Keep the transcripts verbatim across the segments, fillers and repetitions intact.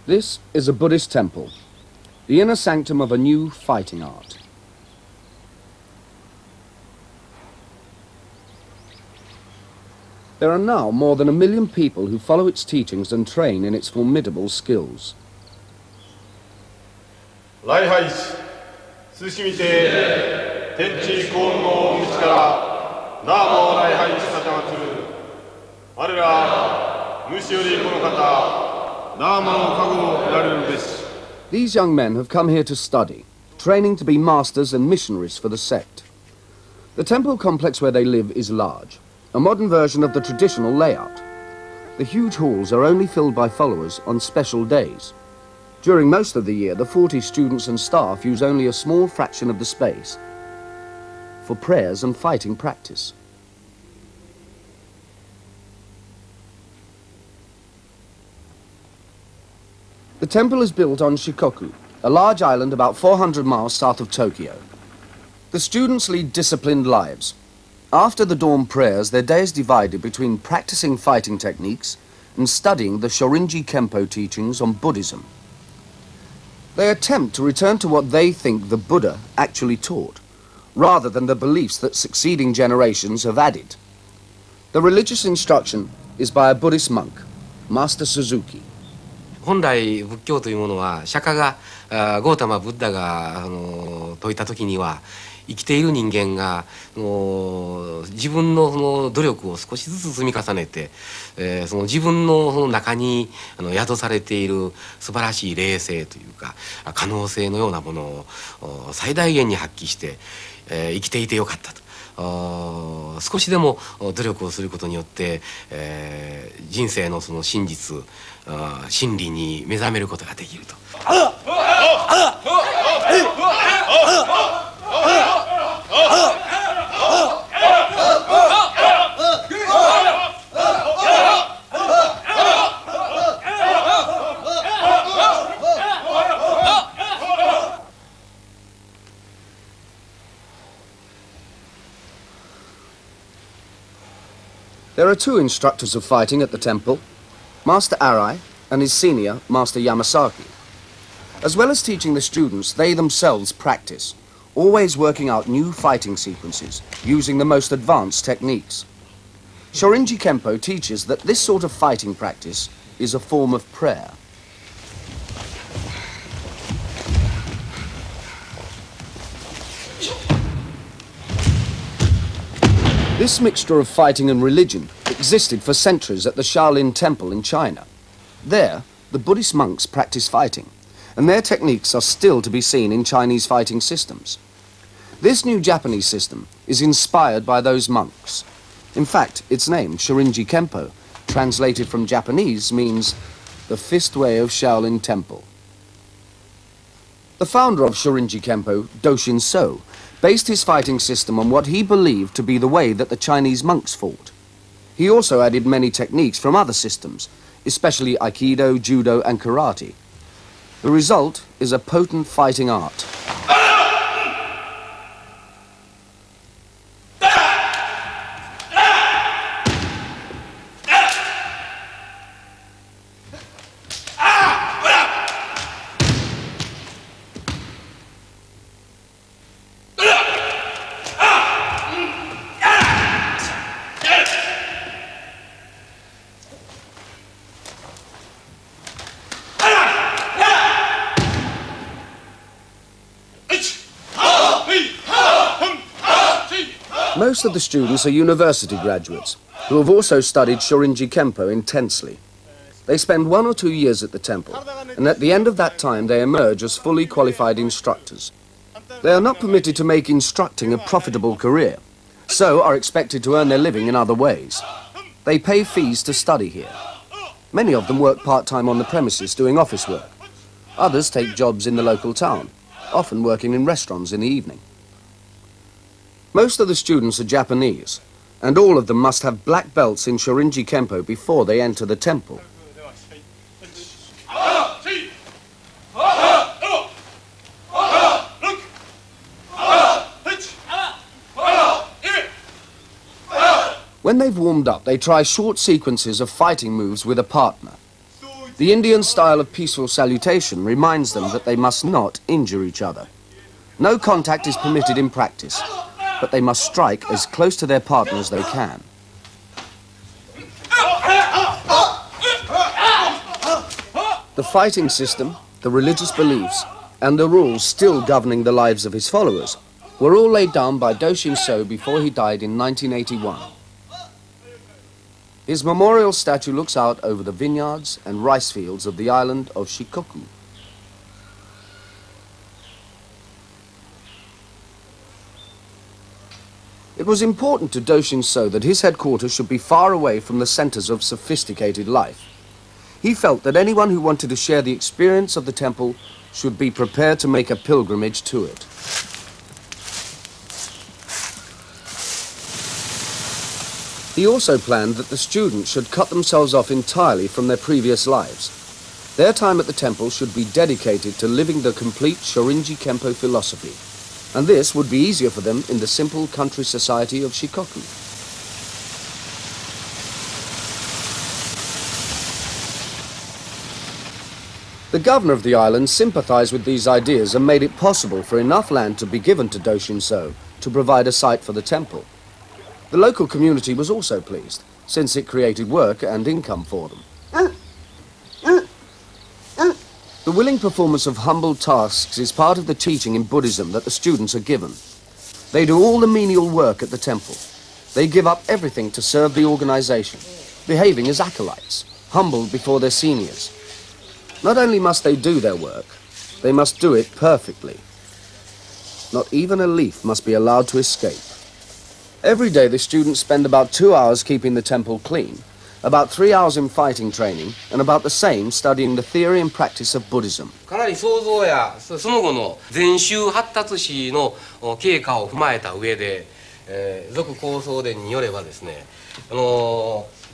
This is a Buddhist temple, the inner sanctum of a new fighting art. There are now more than a million people who follow its teachings and train in its formidable skills. These young men have come here to study, training to be masters and missionaries for the sect. The temple complex where they live is large, a modern version of the traditional layout. The huge halls are only filled by followers on special days. During most of the year, the forty students and staff use only a small fraction of the space for prayers and fighting practice. The temple is built on Shikoku, a large island about four hundred miles south of Tokyo. The students lead disciplined lives. After the dawn prayers, their day is divided between practicing fighting techniques and studying the Shorinji Kempo teachings on Buddhism. They attempt to return to what they think the Buddha actually taught, rather than the beliefs that succeeding generations have added. The religious instruction is by a Buddhist monk, Master Suzuki. 本来仏教というものは釈迦がゴータマ・ブッダがあの説いた時には生きている人間がもう自分のその努力を少しずつ積み重ねて、えー、その自分のその中にあの宿されている素晴らしい霊性というか可能性のようなものを最大限に発揮して、えー、生きていてよかったと。少しでも努力をすることによって、えー、人生のその真実真理に目覚めることができると。 There are two instructors of fighting at the temple, Master Arai and his senior, Master Yamasaki. As well as teaching the students, they themselves practice, always working out new fighting sequences, using the most advanced techniques. Shorinji Kempo teaches that this sort of fighting practice is a form of prayer. This mixture of fighting and religion existed for centuries at the Shaolin Temple in China. There, the Buddhist monks practice fighting, and their techniques are still to be seen in Chinese fighting systems. This new Japanese system is inspired by those monks. In fact, its name, Shorinji Kempo, translated from Japanese, means the fist way of Shaolin Temple. The founder of Shorinji Kempo, Doshin So, based his fighting system on what he believed to be the way that the Chinese monks fought. He also added many techniques from other systems, especially Aikido, Judo and Karate. The result is a potent fighting art. Most of the students are university graduates who have also studied Shorinji Kempo intensely. They spend one or two years at the temple, and at the end of that time they emerge as fully qualified instructors. They are not permitted to make instructing a profitable career, so are expected to earn their living in other ways. They pay fees to study here. Many of them work part-time on the premises doing office work. Others take jobs in the local town, often working in restaurants in the evening. Most of the students are Japanese, and all of them must have black belts in Shorinji Kempo before they enter the temple. When they've warmed up, they try short sequences of fighting moves with a partner. The Indian style of peaceful salutation reminds them that they must not injure each other. No contact is permitted in practice, but they must strike as close to their partner as they can. The fighting system, the religious beliefs, and the rules still governing the lives of his followers were all laid down by Doshin So before he died in nineteen eighty-one. His memorial statue looks out over the vineyards and rice fields of the island of Shikoku. It was important to Doshin So that his headquarters should be far away from the centers of sophisticated life. He felt that anyone who wanted to share the experience of the temple should be prepared to make a pilgrimage to it. He also planned that the students should cut themselves off entirely from their previous lives. Their time at the temple should be dedicated to living the complete Shorinji Kempo philosophy, and this would be easier for them in the simple country society of Shikoku. The governor of the island sympathized with these ideas and made it possible for enough land to be given to Doshin So to provide a site for the temple. The local community was also pleased, since it created work and income for them. The willing performance of humble tasks is part of the teaching in Buddhism that the students are given. They do all the menial work at the temple. They give up everything to serve the organization, behaving as acolytes, humbled before their seniors. Not only must they do their work, they must do it perfectly. Not even a leaf must be allowed to escape. Every day the students spend about two hours keeping the temple clean, about three hours in fighting training, and about the same studying the theory and practice of Buddhism. かなり想像やその後の禅宗発達史の経過を踏まえた上で、えー、俗構想伝によればですね、あのー、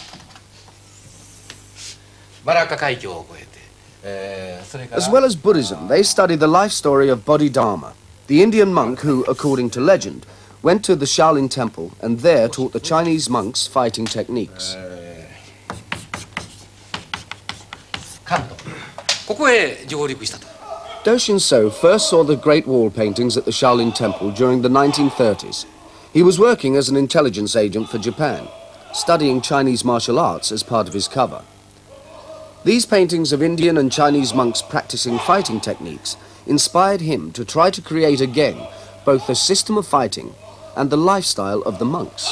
バラッカ海峡を越えて、えー、それから As well as Buddhism, they study the life story of Bodhidharma, the Indian monk who, according to legend, went to the Shaolin Temple and there taught the Chinese monks fighting techniques. 関東ここへ上陸したと。 Doshin So first saw the Great Wall paintings at the Shaolin Temple during the nineteen thirties. He was working as an intelligence agent for Japan, studying Chinese martial arts as part of his cover. These paintings of Indian and Chinese monks practicing fighting techniques inspired him to try to create again both the system of fighting and the lifestyle of the monks.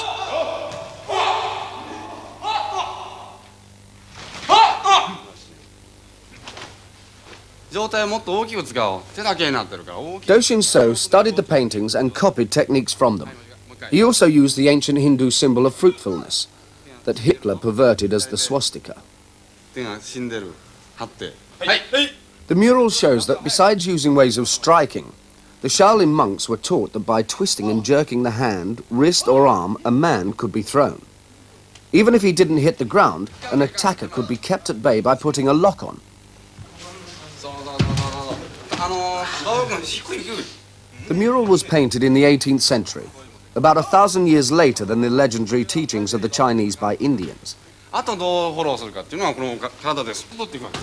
状態をもっと大きく使おう。手だけになってるから大きく。 Doshin So studied the paintings and copied techniques from them. He also used the ancient Hindu symbol of fruitfulness that Hitler perverted as the swastika. 手が死んでる。張って。 はい。 The mural shows that besides using ways of striking, the Shaolin monks were taught that by twisting and jerking the hand, wrist or arm, a man could be thrown. Even if he didn't hit the ground, an attacker could be kept at bay by putting a lock on. そうそうそうそう。あのー、道具の低い低い。 The mural was painted in the eighteenth century, about a thousand years later than the legendary teachings of the Chinese by Indians. あとどうフォローするかっていうのはこの体です。取っていくわけ。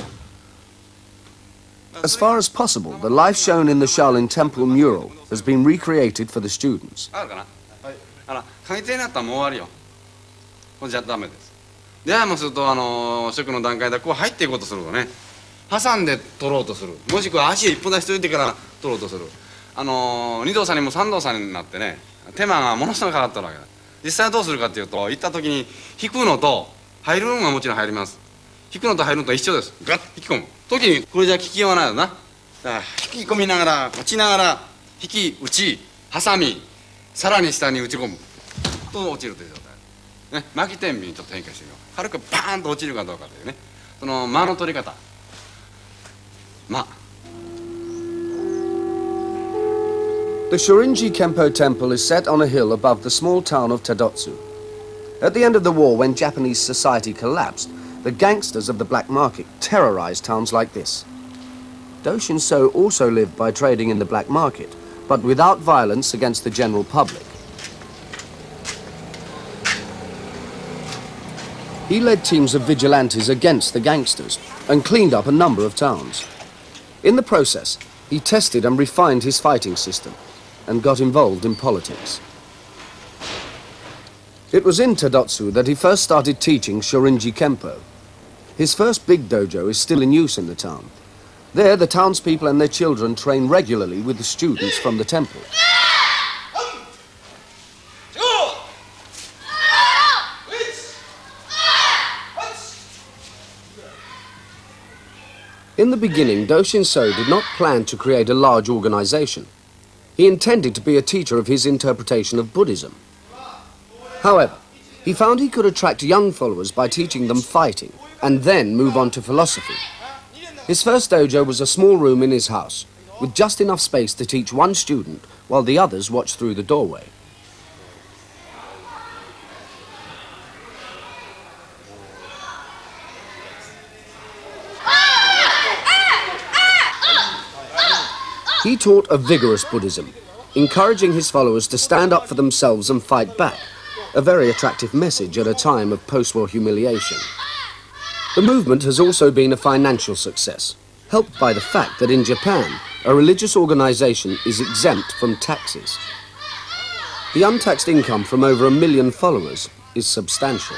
As far as possible, the life shown in the Shaolin Temple mural has been recreated for the students. あるかな。あら、書いてになったらもう終わりよ。これじゃダメです。ではもうするとあの食の段階でこう入っていこうとするとね、挟んで取ろうとする。もしくは足を一本出しといてから取ろうとする。あの二動作にも三動作になってね、手間がものすごくかかってるわけだ。実際はどうするかっていうと、行った時に引くのと入るのがもちろん入ります。引くのと入るのと一緒です。ガッと引き込む時にこれじゃ効きようがないよな。だから引き込みながら落ちながら引き打ち挟みさらに下に打ち込むと落ちるという状態、ね、巻き天秤にちょっと変化してみよう。軽くパーンと落ちるかどうかというね、その間の取り方。間。 The Shorinji Kempo temple is set on a hill above the small town of Tadotsu. At the end of the war, when Japanese society collapsed, the gangsters of the black market terrorized towns like this. Doshin So also lived by trading in the black market, but without violence against the general public. He led teams of vigilantes against the gangsters and cleaned up a number of towns. In the process, he tested and refined his fighting system and got involved in politics. It was in Tadotsu that he first started teaching Shorinji Kempo. His first big dojo is still in use in the town. There, the townspeople and their children train regularly with the students from the temple. In the beginning, Do-Shin-So did not plan to create a large organization. He intended to be a teacher of his interpretation of Buddhism. However, he found he could attract young followers by teaching them fighting and then move on to philosophy. His first dojo was a small room in his house, with just enough space to teach one student while the others watched through the doorway. He taught a vigorous Buddhism, encouraging his followers to stand up for themselves and fight back, a very attractive message at a time of post-war humiliation. The movement has also been a financial success, helped by the fact that in Japan, a religious organization is exempt from taxes. The untaxed income from over a million followers is substantial.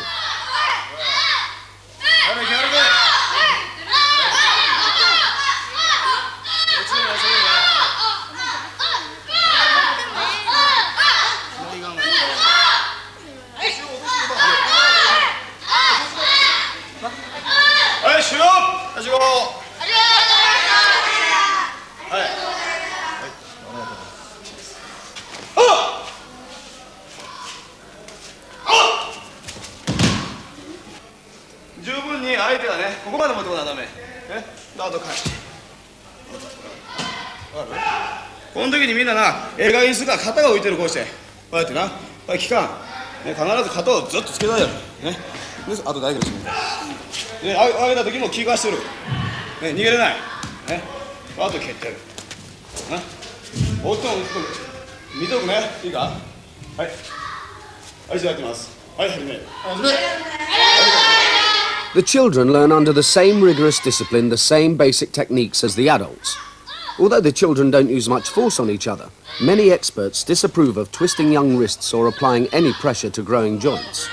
The children learn under the same rigorous discipline, the same basic techniques as the adults. Although the children don't use much force on each other, many experts disapprove of twisting young wrists or applying any pressure to growing joints.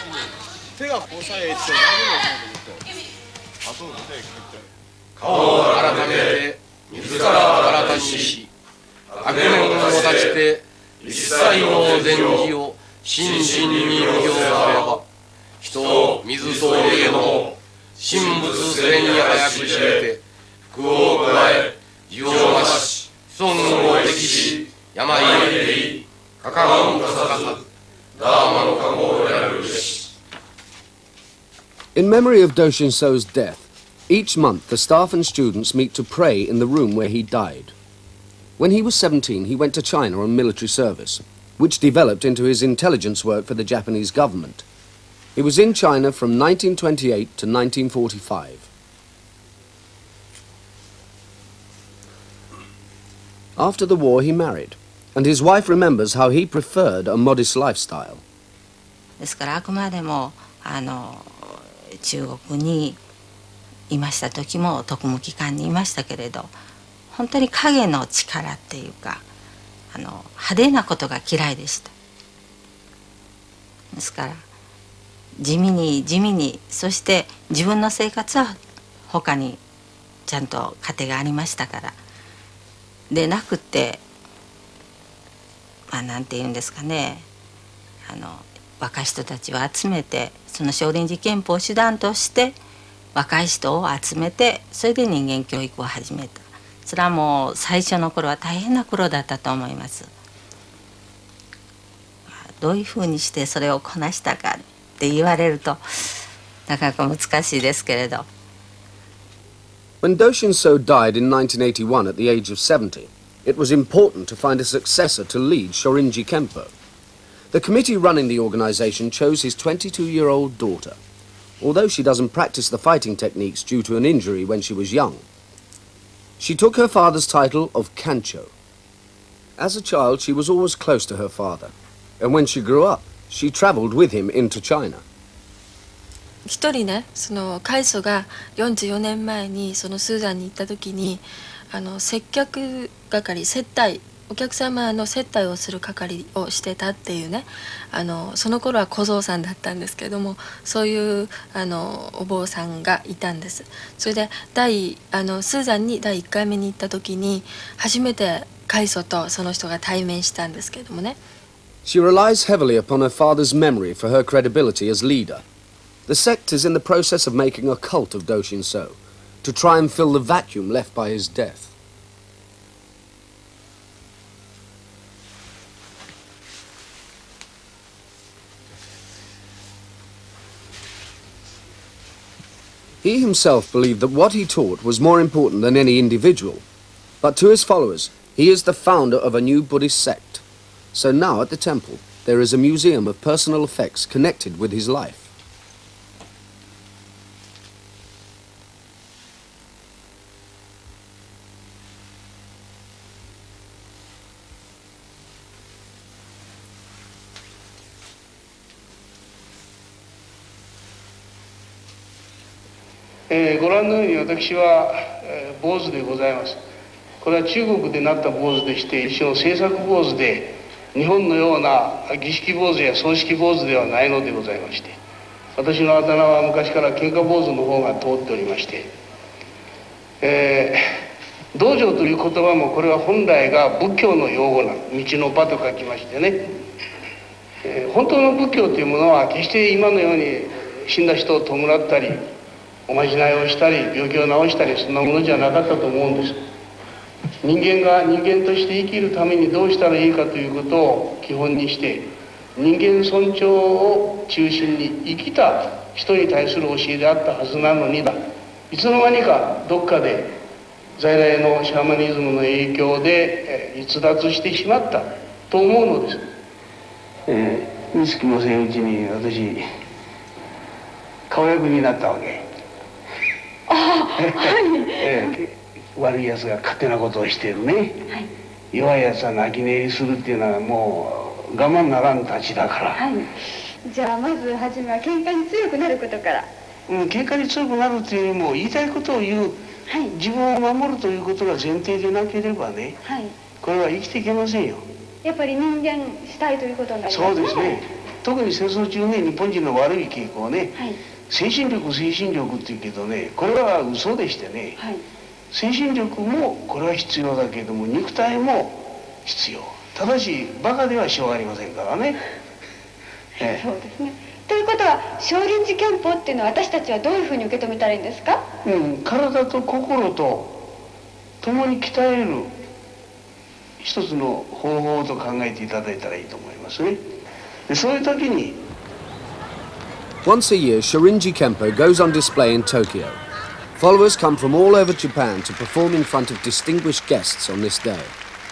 In memory of Do-Shin-So's death, each month the staff and students meet to pray in the room where he died. When he was seventeen, he went to China on military service, which developed into his intelligence work for the Japanese government. He was in China from nineteen twenty-eight to nineteen forty-five. After the war, he married, and his wife remembers how he preferred a modest lifestyle. ですからあくまでもあの中国にいました時も特務機関にいましたけれど、本当に影の力っていうかあの派手なことが嫌いでした。ですから地味に地味に、そして自分の生活は他にちゃんと家庭がありましたからでなくて、まあなんて言うんですかね、あの若い人たちを集めて、その少林寺拳法を手段として若い人を集めて、それで人間教育を始めた。それはもう最初の頃は大変な苦労だったと思います。どういうふうにしてそれをこなしたかって言われるとなかなか難しいですけれど。 When Do-Shin-So died in nineteen eighty-one at the age of seventy, it was important to find a successor to lead Shorinji Kempo. The committee running the organization chose his twenty-two-year-old daughter, although she doesn't practice the fighting techniques due to an injury when she was young. She took her father's title of Kancho. As a child, she was always close to her father, and when she grew up, she traveled with him into China. 一人ね、その開祖がよんじゅうよねんまえにそのスーダンに行った時に、あの接客係、接待、お客様の接待をする係をしてたっていうね、あのその頃は小僧さんだったんですけども、そういうあのお坊さんがいたんです。それで第あのスーダンにだいいっかいめに行った時に初めて開祖とその人が対面したんですけどもね。 She relies heavily upon her father's memory for her credibility as leader. The sect is in the process of making a cult of Doshin-so, to try and fill the vacuum left by his death. He himself believed that what he taught was more important than any individual, but to his followers, he is the founder of a new Buddhist sect. So now at the temple, there is a museum of personal effects connected with his life. Eh, ご覧のように私は、えー、坊主でございます。これは中国でなった坊主でして、一種の政策坊主で、日本のような儀式坊主や葬式坊主ではないのでございまして、私のあだ名は昔から喧嘩坊主の方が通っておりまして、えー、道場という言葉もこれは本来が仏教の用語な、道の場と書きましてね、えー、本当の仏教というものは決して今のように死んだ人を弔ったり、おまじないをしたり、病気を治したり、そんなものじゃなかったと思うんです。人間が人間として生きるためにどうしたらいいかということを基本にして、人間尊重を中心に生きた人に対する教えであったはずなのにだ、いつの間にかどっかで在来のシャーマニズムの影響で逸脱してしまったと思うのです。えー、見つきもせんうちに私顔役になったわけ。ああ、はい。えー、悪いやつが勝手なことをしているね、はい、弱いやつは泣き寝入りするっていうのはもう我慢ならんたちだから、はい、 じゃあまず初めは喧嘩に強くなることから。 うん、喧嘩に強くなるっていうよりも言いたいことを言う、はい、自分を守るということが前提でなければね、はい、これは生きていけませんよ。 やっぱり人間したいということになりますね。 そうですね。特に戦争中ね、日本人の悪い傾向ね、はい、精神力精神力っていうけどね、これは嘘でしてね、はい、精神力もこれは必要だけれども肉体も必要。ただしバカではしょうがありませんからね。 ええ、そうですね。ということは少林寺拳法っていうのは私たちはどういうふうに受け止めたらいいんですか？ うん、体と心と共に鍛える一つの方法と考えていただいたらいいと思いますね。でそういう時に Once a year, Shorinji Kempo goes on display in Tokyo. Followers come from all over Japan to perform in front of distinguished guests on this day.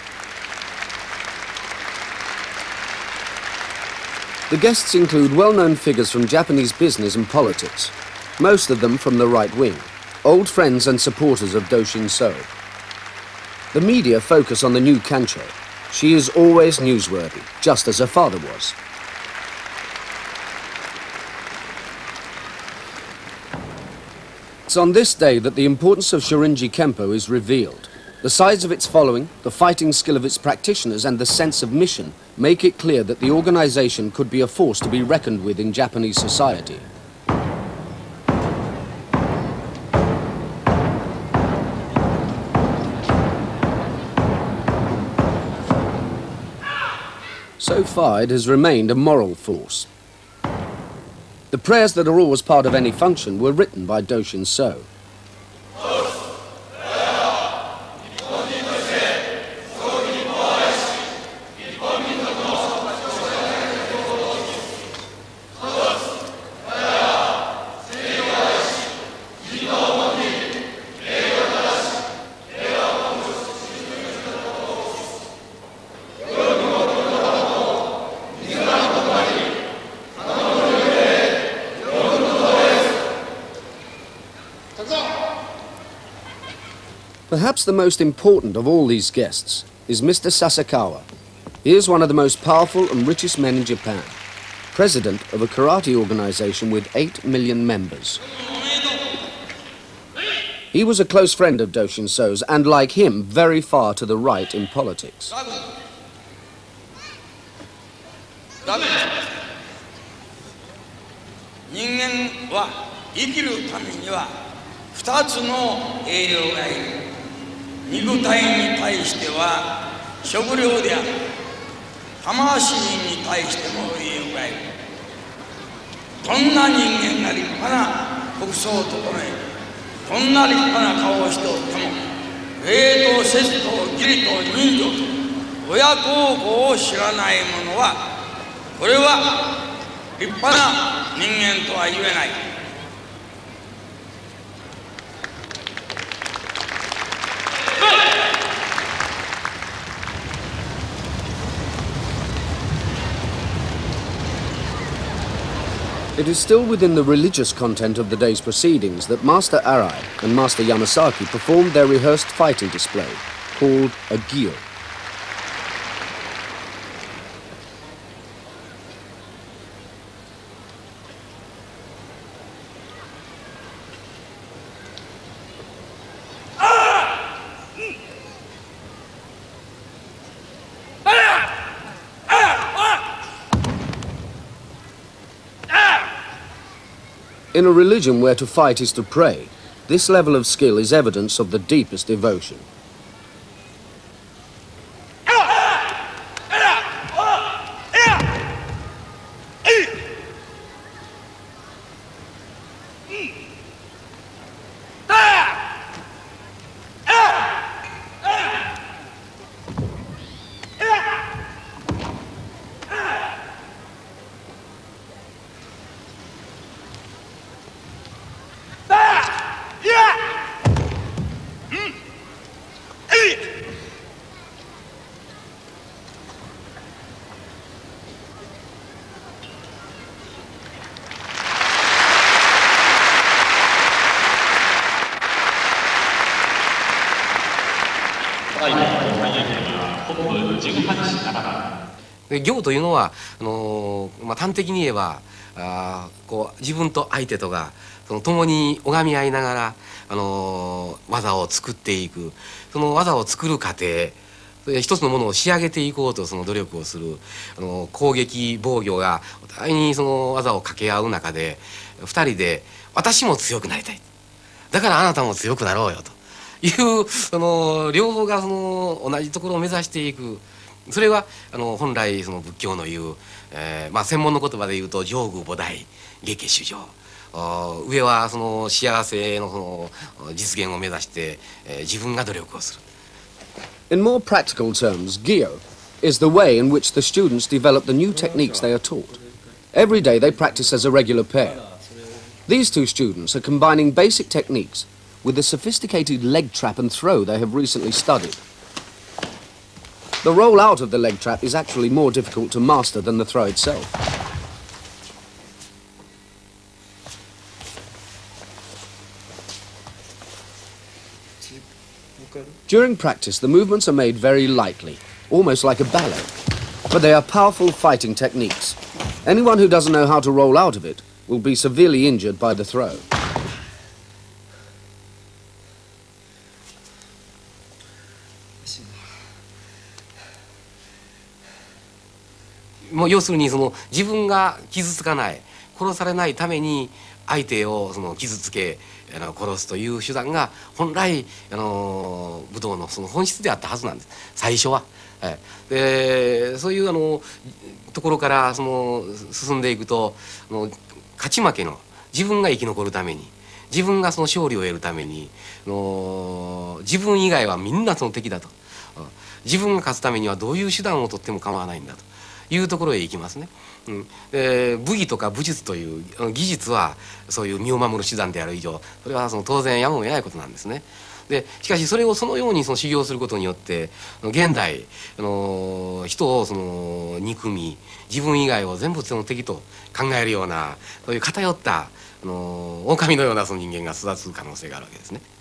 The guests include well-known figures from Japanese business and politics, most of them from the right wing, old friends and supporters of Doshin-so. The media focus on the new Kancho. She is always newsworthy, just as her father was. It's on this day that the importance of Shorinji Kempo is revealed. The size of its following, the fighting skill of its practitioners and the sense of mission make it clear that the organization could be a force to be reckoned with in Japanese society. So far, it has remained a moral force. The prayers that are always part of any function were written by Doshin-so. Perhaps the most important of all these guests is Mister Sasakawa. He is one of the most powerful and richest men in Japan. president of a karate organization with eight million members. He was a close friend of Doshin So's and, like him, very far to the right in politics. 人間は生きるためには二つの栄養がいる。肉体に対しては食料である。魂に対しても栄養がいる。どんな人間が立派な服装を整え、どんな立派な顔をしておっても、礼と節と義理と人情と親孝行を知らない者は、これは立派な人間とは言えない。 It is still within the religious content of the day's proceedings that Master Arai and Master Yamasaki performed their rehearsed fighting display, called a gyo. In a religion where to fight is to pray, this level of skill is evidence of the deepest devotion. 行というのはあのーまあ、端的に言えばあこう自分と相手とがその共に拝み合いながら、あのー、技を作っていく、その技を作る過程、一つのものを仕上げていこうとその努力をする、あのー、攻撃防御がお互いにその技を掛け合う中で二人で「私も強くなりたい」「だからあなたも強くなろうよ」というその両方がその同じところを目指していく。それはあの本来その仏教の言う、えーまあ、専門の言葉で言うと上愚菩提下家主情、上はその幸せのその実現を目指して、えー、自分が努力をする。 In more practical terms, gyo is the way in which the students develop the new techniques they are taught. Every day they practice as a regular pair. These two students are combining basic techniques with the sophisticated leg trap and throw they have recently studied. The roll out of the leg trap is actually more difficult to master than the throw itself. During practice, the movements are made very lightly, almost like a ballet. But they are powerful fighting techniques. Anyone who doesn't know how to roll out of it will be severely injured by the throw. もう要するにその自分が傷つかない、殺されないために相手をその傷つけあの殺すという手段が本来あの武道のその本質であったはずなんです、最初は。はい、でそういうあのところからその進んでいくと、あの勝ち負けの自分が生き残るために、自分がその勝利を得るために、あの自分以外はみんなその敵だと、自分が勝つためにはどういう手段を取っても構わないんだというところへ行きますね。うん、で武技とか武術という技術はそういう身を守る手段である以上、それはその当然やむを得ないことなんですね。でしかしそれをそのようにその修行することによって現代あの人をその憎み、自分以外を全部その敵と考えるようなそういう偏ったあの狼のようなその人間が育つ可能性があるわけですね。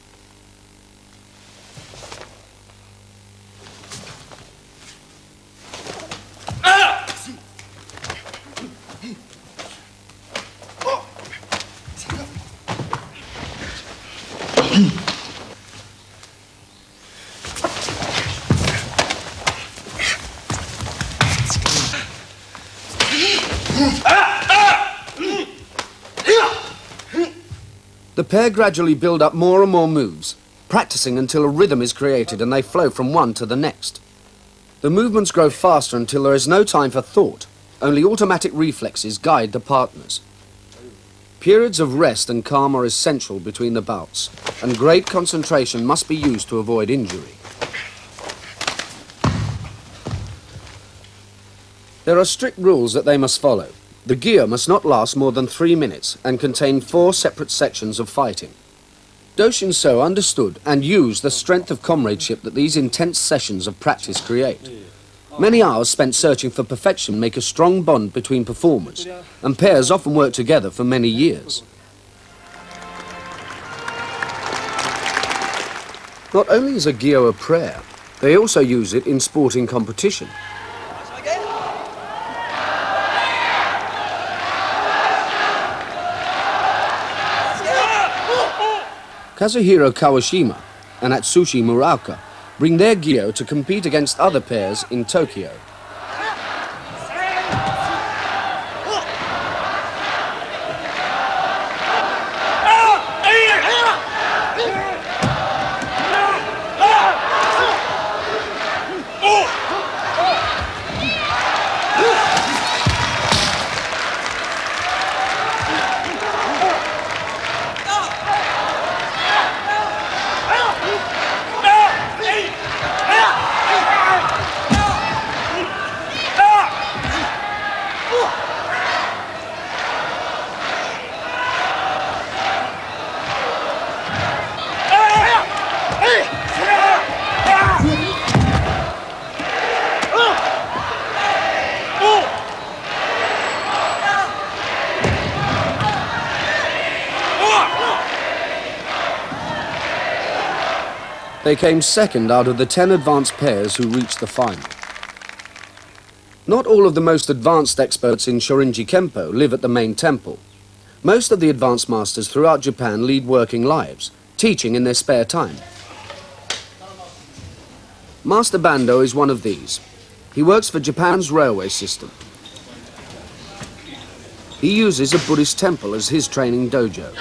The pair gradually build up more and more moves, practicing until a rhythm is created and they flow from one to the next. The movements grow faster until there is no time for thought. Only automatic reflexes guide the partners. Periods of rest and calm are essential between the bouts, and great concentration must be used to avoid injury. There are strict rules that they must follow. The gear must not last more than three minutes and contain four separate sections of fighting. Do Shin So understood and used the strength of comradeship that these intense sessions of practice create. Many hours spent searching for perfection make a strong bond between performers, and pairs often work together for many years. Not only is a gyo a prayer, they also use it in sporting competition. Kazuhiro Kawashima and Atsushi Muraoka bring their gyo to compete against other pairs in Tokyo. They came second out of the ten advanced pairs who reached the final. Not all of the most advanced experts in Shorinji Kempo live at the main temple. Most of the advanced masters throughout Japan lead working lives, teaching in their spare time. Master Bando is one of these. He works for Japan's railway system. He uses a Buddhist temple as his training dojo.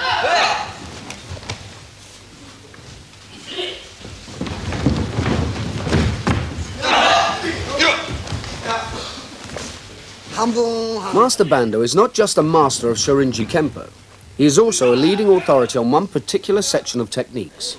Master Bando is not just a master of Shorinji Kempo. He is also a leading authority on one particular section of techniques.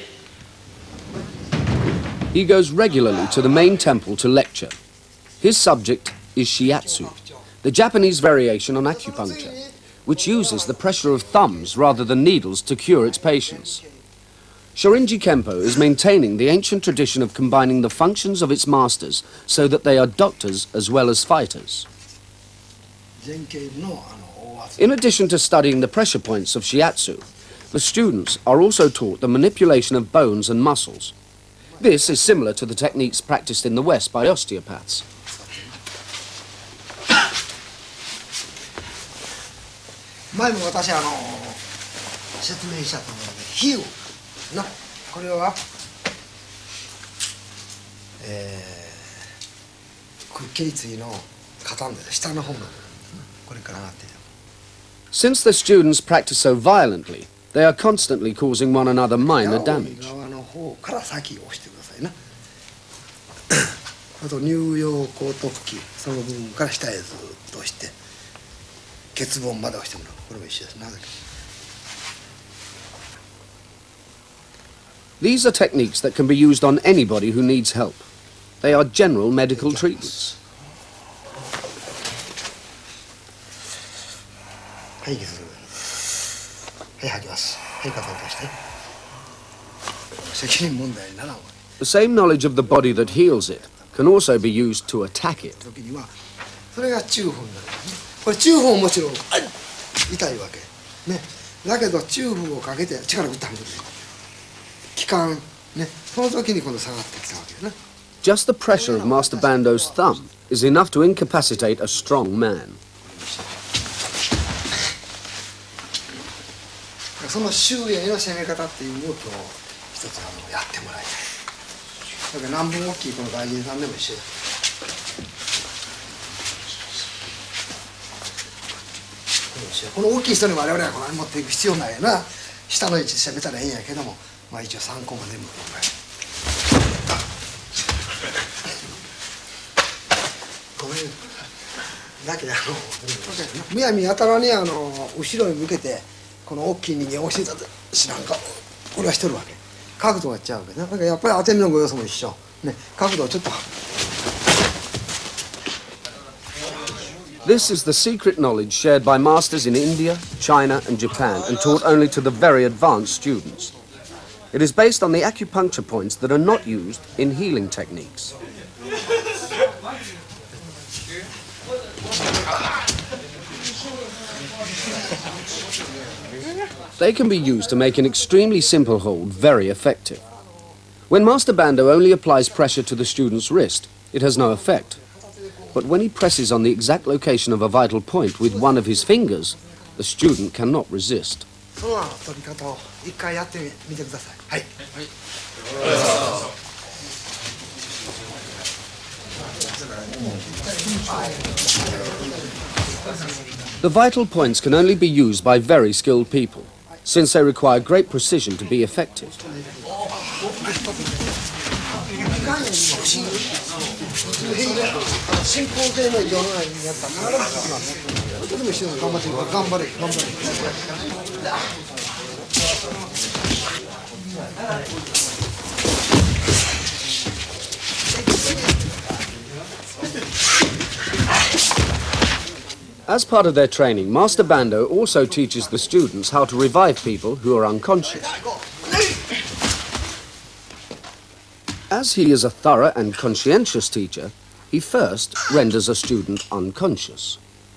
He goes regularly to the main temple to lecture. His subject is shiatsu, the Japanese variation on acupuncture, which uses the pressure of thumbs rather than needles to cure its patients. Shorinji Kempo is maintaining the ancient tradition of combining the functions of its masters so that they are doctors as well as fighters. In addition to studying the pressure points of shiatsu, the students are also taught the manipulation of bones and muscles. This is similar to the techniques practiced in the West by osteopaths. Since the students practice so violently, they are constantly causing one another minor damage. These are techniques that can be used on anybody who needs help. They are general medical treatments. The same knowledge of the body that heals it can also be used to attack it. Just the pressure of Master Bando's thumb is enough to incapacitate a strong man. ですよ。この大きい人に我々はこれ持っていく必要ないよな。下の位置で攻めたらええんやけども、まあ一応参考までもごめんだけど、あのむやみやたらにあの後ろに向けてこの大きい人間を押してたって知らんか。これはしとるわけ。角度が違うわけな。だからやっぱり当て身のご要素も一緒ね。角度をちょっと。 This is the secret knowledge shared by masters in India, China and Japan and taught only to the very advanced students. It is based on the acupuncture points that are not used in healing techniques. They can be used to make an extremely simple hold very effective. When Master Bando only applies pressure to the student's wrist, it has no effect. But when he presses on the exact location of a vital point with one of his fingers, the student cannot resist. The vital points can only be used by very skilled people, since they require great precision to be effective. As part of their training, Master Bando also teaches the students how to revive people who are unconscious. As he is a thorough and conscientious teacher, he first renders a student unconscious.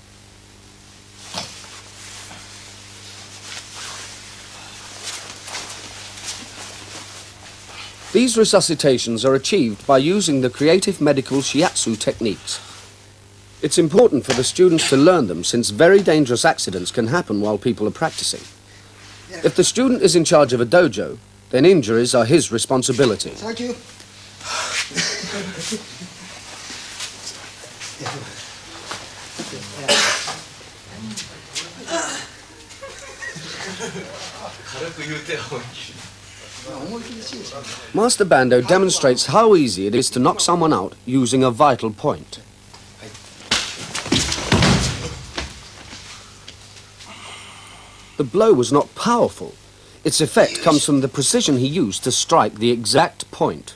These resuscitations are achieved by using the creative medical shiatsu techniques. It's important for the students to learn them since very dangerous accidents can happen while people are practicing. If the student is in charge of a dojo, then injuries are his responsibility. Thank you. Master Bando demonstrates how easy it is to knock someone out using a vital point. The blow was not powerful. Its effect comes from the precision he used to strike the exact point.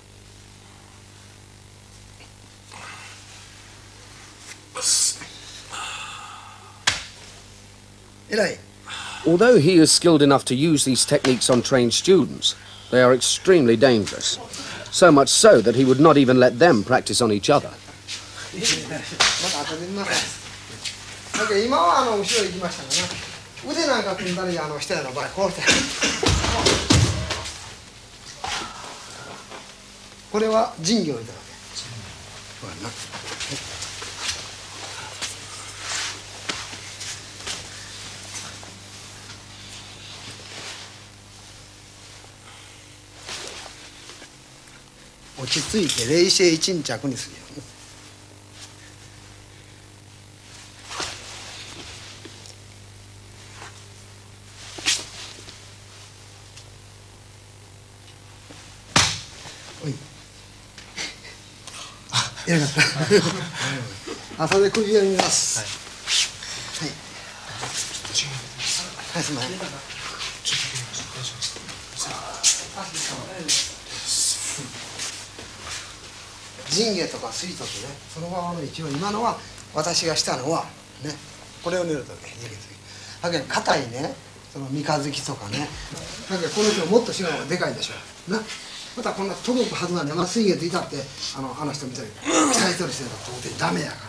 Although he is skilled enough to use these techniques on trained students, they are extremely dangerous. So much so that he would not even let them practice on each other. 腕なんか組んだりあの人やの場合こうしてこれは人魚をいただけこれな落ち着いて冷静沈着にするよね。いなかった朝で首を見ます。はいはい、すみません。陣下とか水とってね、そのままの一応今のは私がしたのはね、これを練るとね、だけど硬いね、その三日月とかね、だけどこの人もっと違うのがでかいでしょ。な。またこんな届くはずなんで、まだ水泳ついたってあのあの人みたいに期待取りしてたら到底ダメやから。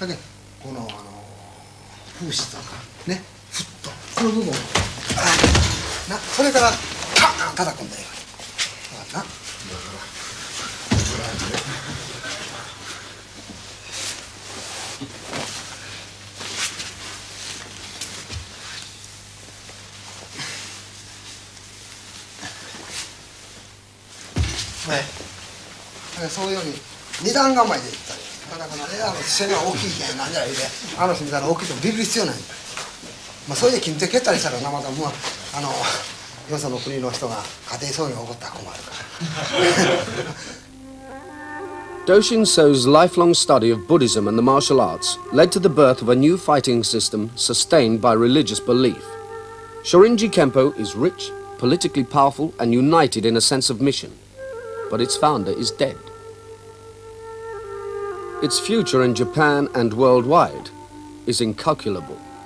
だけどこのあの風刺とかね、ふっとこの部分をな、それからパーン叩くんだよ。な。ね、そういうように二段構えでいったり、だからね、あの背が大きいけんなんじゃいで、あの人みたいな大きいとビビる必要ない。 まあ、それで金手蹴ったりしたらなまたもうあのよその国の人が家庭騒動が起こったら困るから。 Doshin So's lifelong study of Buddhism and the martial arts led to the birth of a new fighting system sustained by religious belief. Shorinji Kempo is rich, politically powerful and united in a sense of mission. But its founder is dead. Its future in Japan and worldwide is incalculable.